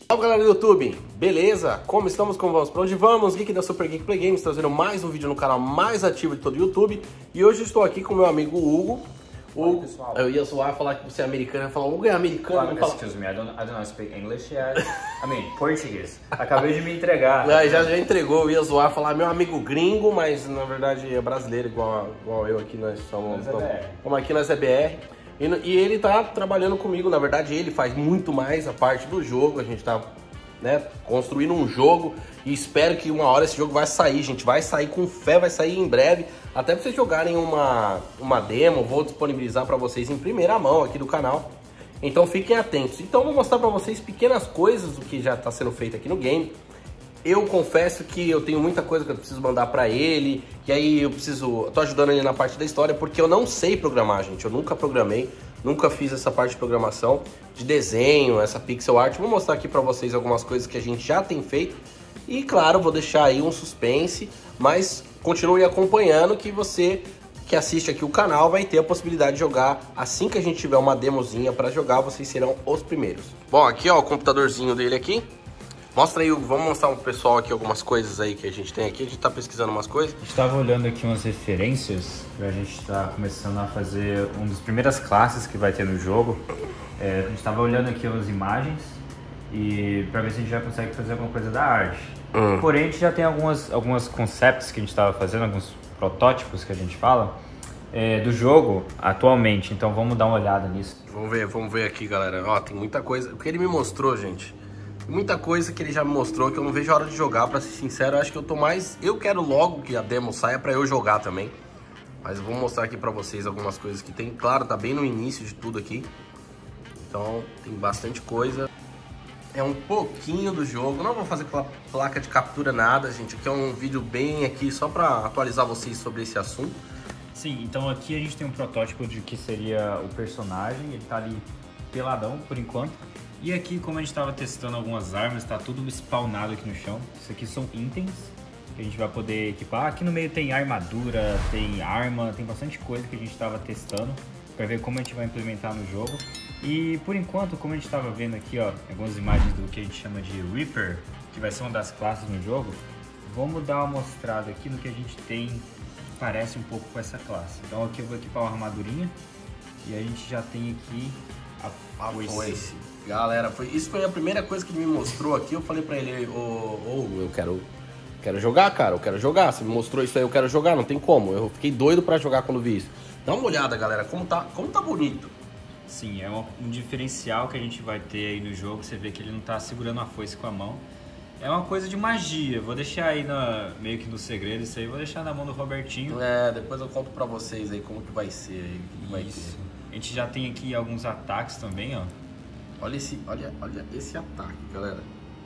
Salve galera do YouTube, beleza? Como estamos? Como vamos? Pra onde vamos? Geek da Super Geek Play Games, trazendo mais um vídeo no canal mais ativo de todo o YouTube. E hoje estou aqui com meu amigo Hugo. Oi, pessoal. Eu ia zoar, falar que você é americano, eu ia falar, Hugo é americano, não fala... Excuse me, I don't know speak English yet. I mean, Português. Acabei de me entregar. Já entregou, eu ia zoar, falar meu amigo gringo, mas na verdade é brasileiro, igual eu aqui, nós somos... Como aqui nós é BR. E ele tá trabalhando comigo, na verdade ele faz muito mais a parte do jogo, a gente tá, né, construindo um jogo e espero que uma hora esse jogo vai sair, gente, vai sair com fé, vai sair em breve, até pra vocês jogarem uma demo, vou disponibilizar pra vocês em primeira mão aqui do canal, então fiquem atentos. Então eu vou mostrar pra vocês pequenas coisas do que já tá sendo feito aqui no game. Eu confesso que eu tenho muita coisa que eu preciso mandar pra ele, e aí tô ajudando ele na parte da história, porque eu não sei programar, gente, eu nunca programei, nunca fiz essa parte de programação, de desenho, essa pixel art. Vou mostrar aqui pra vocês algumas coisas que a gente já tem feito, e claro, vou deixar aí um suspense, mas continue acompanhando que você que assiste aqui o canal vai ter a possibilidade de jogar assim que a gente tiver uma demozinha pra jogar, vocês serão os primeiros. Bom, aqui ó, o computadorzinho dele aqui. Mostra aí, vamos mostrar pro pessoal aqui algumas coisas aí que a gente tem aqui. A gente tá pesquisando umas coisas. A gente tava olhando aqui umas referências. A gente tá começando a fazer uma das primeiras classes que vai ter no jogo. A gente tava olhando aqui umas imagens e pra ver se a gente já consegue fazer alguma coisa da arte. Porém, a gente já tem algumas concepts que a gente tava fazendo, alguns protótipos que a gente fala do jogo atualmente. Então vamos dar uma olhada nisso. Vamos ver aqui, galera. Ó, tem muita coisa. O que ele me mostrou, gente... Muita coisa que ele já me mostrou que eu não vejo a hora de jogar, pra ser sincero. Eu acho que eu tô mais... Eu quero logo que a demo saia pra eu jogar também. Mas eu vou mostrar aqui pra vocês algumas coisas que tem. Claro, tá bem no início de tudo aqui. Então, tem bastante coisa. É um pouquinho do jogo. Não vou fazer placa de captura nada, gente. Aqui é um vídeo bem aqui só pra atualizar vocês sobre esse assunto. Sim, então aqui a gente tem um protótipo de que seria o personagem. Ele tá ali peladão, por enquanto. E aqui, como a gente estava testando algumas armas, está tudo spawnado aqui no chão. Isso aqui são itens que a gente vai poder equipar. Aqui no meio tem armadura, tem arma, tem bastante coisa que a gente estava testando para ver como a gente vai implementar no jogo. E por enquanto, como a gente estava vendo aqui, ó, algumas imagens do que a gente chama de Reaper, que vai ser uma das classes no jogo, vamos dar uma mostrada aqui no que a gente tem que parece um pouco com essa classe. Então aqui eu vou equipar uma armadurinha e a gente já tem aqui a foice. Galera, isso foi a primeira coisa que ele me mostrou aqui. Eu falei pra ele, eu quero jogar, cara, eu quero jogar. Você me mostrou isso aí, eu quero jogar, não tem como. Eu fiquei doido pra jogar quando vi isso. Dá uma olhada, galera, como tá bonito. Sim, é um diferencial que a gente vai ter aí no jogo. Você vê que ele não tá segurando a foice com a mão. É uma coisa de magia. Vou deixar aí meio que no segredo isso aí. Vou deixar na mão do Robertinho. Depois eu conto pra vocês aí como que vai ser aí, o que vai ter. A gente já tem aqui alguns ataques também, ó. Olha esse ataque, galera.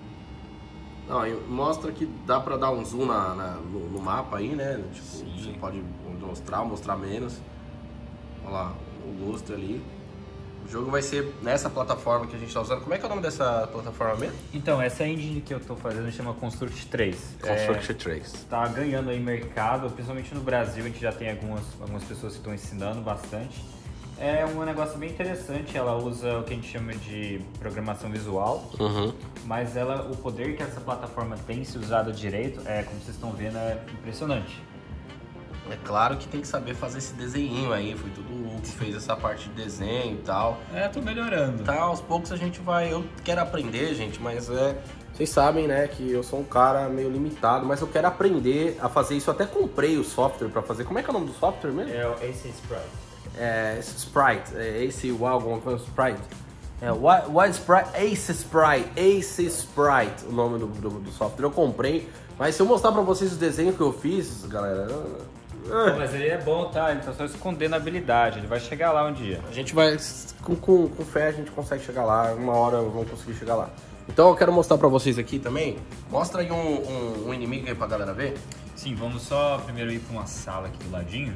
Não, mostra que dá pra dar um zoom no mapa aí, né? Tipo, sim. Você pode mostrar menos. Olha lá, o lustre ali. O jogo vai ser nessa plataforma que a gente tá usando. Como é que é o nome dessa plataforma mesmo? Então, essa engine que eu tô fazendo chama Construct 3. Construct 3. Tá ganhando aí mercado, principalmente no Brasil. A gente já tem algumas pessoas que estão ensinando bastante. É um negócio bem interessante, ela usa o que a gente chama de programação visual, mas o poder que essa plataforma tem, se usada direito, como vocês estão vendo, é impressionante. É claro que tem que saber fazer esse desenho aí, foi tudo o que fez essa parte de desenho e tal. Tô melhorando. Tá, aos poucos a gente vai, eu quero aprender, gente, mas vocês sabem, né, que eu sou um cara meio limitado, mas eu quero aprender a fazer isso, eu até comprei o software pra fazer. Como é que é o nome do software mesmo? É o Ace Sprite. Sprite, Ace alguma coisa, Sprite. What Sprite? Ace Sprite, o nome do software. Eu comprei, mas se eu mostrar pra vocês os desenhos que eu fiz, galera... Mas ele é bom, tá? Ele tá só escondendo a habilidade, ele vai chegar lá um dia. A gente vai, com fé, a gente consegue chegar lá, uma hora vamos conseguir chegar lá. Então eu quero mostrar pra vocês aqui também, mostra aí um inimigo aí pra galera ver. Sim, vamos só primeiro ir pra uma sala aqui do ladinho.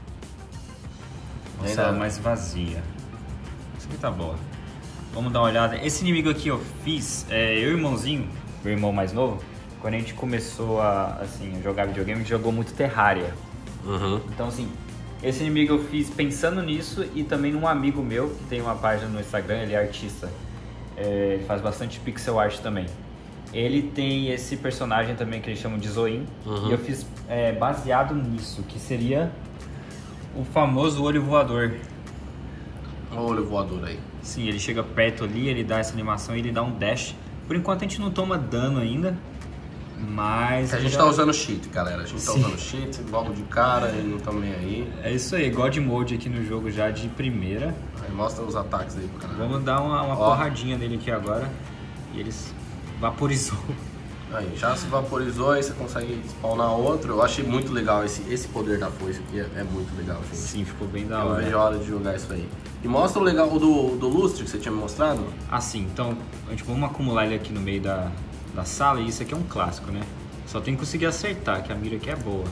Uma sala mais vazia. Isso aqui tá boa. Vamos dar uma olhada. Esse inimigo aqui eu fiz, eu e o irmãozinho, meu irmão mais novo, quando a gente começou a jogar videogame, a gente jogou muito Terraria. Então assim, esse inimigo eu fiz pensando nisso e também num amigo meu, que tem uma página no Instagram, ele é artista. ele faz bastante pixel art também. Ele tem esse personagem também que eles chamam de Zoin, e eu fiz baseado nisso, que seria o famoso olho voador. Olha o olho voador aí. Sim, ele chega perto ali, ele dá essa animação e ele dá um dash. Por enquanto a gente não toma dano ainda, mas... A gente tá usando cheat, galera. A gente tá usando cheat, logo de cara, ele não tá nem aí. É isso aí, God Mode aqui no jogo já de primeira. Aí mostra os ataques aí pro cara. Vamos dar uma porradinha nele aqui agora. E eles vaporizou. Aí, já se vaporizou, aí você consegue spawnar outro. Eu achei muito legal esse poder da foice aqui, é muito legal, gente. Sim, ficou bem da hora. Eu vejo a hora de jogar isso aí. E mostra o legal do lustre que você tinha me mostrado. Ah, sim. Então, a gente vamos acumular ele aqui no meio da sala. E isso aqui é um clássico, né? Só tem que conseguir acertar, que a mira aqui é boa.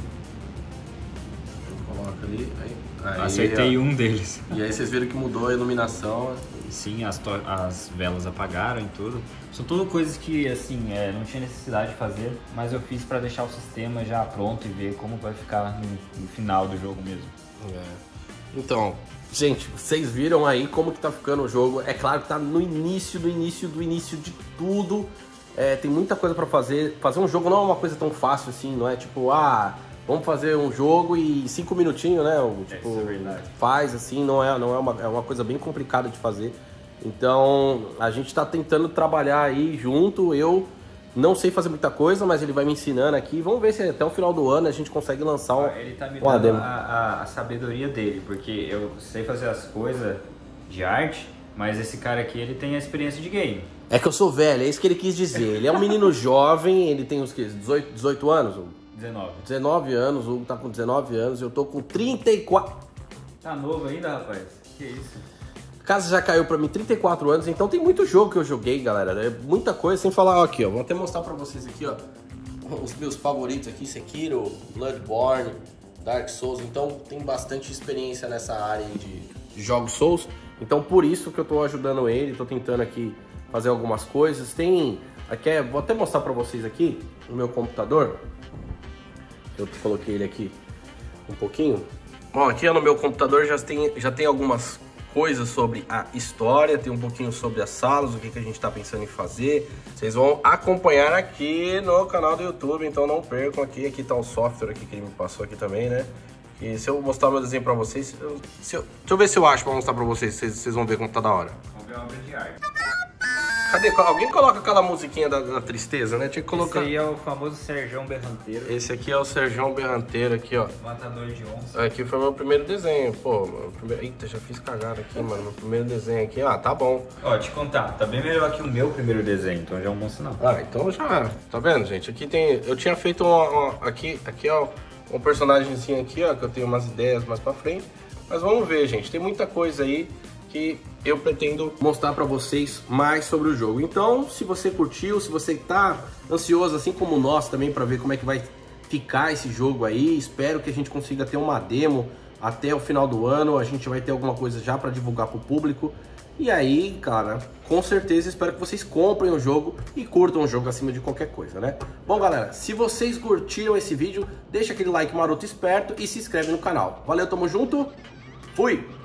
Coloca ali, aí acertei um deles. E aí vocês viram que mudou a iluminação. Sim, as velas apagaram e tudo. São tudo coisas que, assim, não tinha necessidade de fazer, mas eu fiz pra deixar o sistema já pronto e ver como vai ficar no final do jogo mesmo. Então, gente, vocês viram aí como que tá ficando o jogo. É claro que tá no início de tudo. Tem muita coisa pra fazer. Fazer um jogo não é uma coisa tão fácil assim, não é tipo, vamos fazer um jogo e 5 minutinhos, né? Tipo, isso é verdade. Faz assim, não é uma coisa bem complicada de fazer. Então, a gente tá tentando trabalhar aí junto. Eu não sei fazer muita coisa, mas ele vai me ensinando aqui. Vamos ver se até o final do ano a gente consegue lançar Ele tá me dando a sabedoria dele, porque eu sei fazer as coisas de arte, mas esse cara aqui, ele tem a experiência de game. É que eu sou velho, é isso que ele quis dizer. Ele é um menino jovem, ele tem uns 18 anos? 19. 19 anos, o Hugo tá com 19 anos, eu tô com 34. Tá novo ainda, rapaz? Que isso? A casa já caiu pra mim 34 anos, então tem muito jogo que eu joguei, galera. É muita coisa, sem falar aqui, ó. Vou até mostrar pra vocês aqui, ó. Os meus favoritos aqui, Sekiro, Bloodborne, Dark Souls. Então tem bastante experiência nessa área aí de jogos Souls. Então por isso que eu tô ajudando ele, tô tentando aqui fazer algumas coisas. Aqui, vou até mostrar pra vocês aqui no meu computador. Eu coloquei ele aqui um pouquinho. Bom, aqui no meu computador já tem algumas coisas sobre a história, tem um pouquinho sobre as salas, o que a gente tá pensando em fazer. Vocês vão acompanhar aqui no canal do YouTube, então não percam aqui. Aqui tá o software aqui que ele me passou aqui também, né? E se eu mostrar meu desenho pra vocês, deixa eu ver se eu acho pra mostrar pra vocês, vocês vão ver como tá da hora. Vamos ver a obra de arte. Cadê? Alguém coloca aquela musiquinha da tristeza, né? Tinha que colocar. Esse aí é o famoso Serjão Berranteiro. Esse aqui é o Serjão Berranteiro, aqui, ó. Matador de onça. Aqui foi meu primeiro desenho, pô. Eita, já fiz cagada aqui, mano. Meu primeiro desenho aqui, tá bom. Ó, te contar, tá bem melhor que o meu primeiro desenho, então já é um bom sinal. Então já, tá vendo, gente? Aqui eu tinha feito aqui, ó, um personagemzinho aqui, ó, que eu tenho umas ideias mais pra frente. Mas vamos ver, gente. Tem muita coisa aí que eu pretendo mostrar pra vocês mais sobre o jogo. Então, se você curtiu, se você tá ansioso, assim como nós também, pra ver como é que vai ficar esse jogo aí, espero que a gente consiga ter uma demo até o final do ano. A gente vai ter alguma coisa já pra divulgar pro público. E aí, cara, com certeza espero que vocês comprem o jogo e curtam o jogo acima de qualquer coisa, né? Bom, galera, se vocês curtiram esse vídeo, deixa aquele like maroto esperto e se inscreve no canal. Valeu, tamo junto, fui!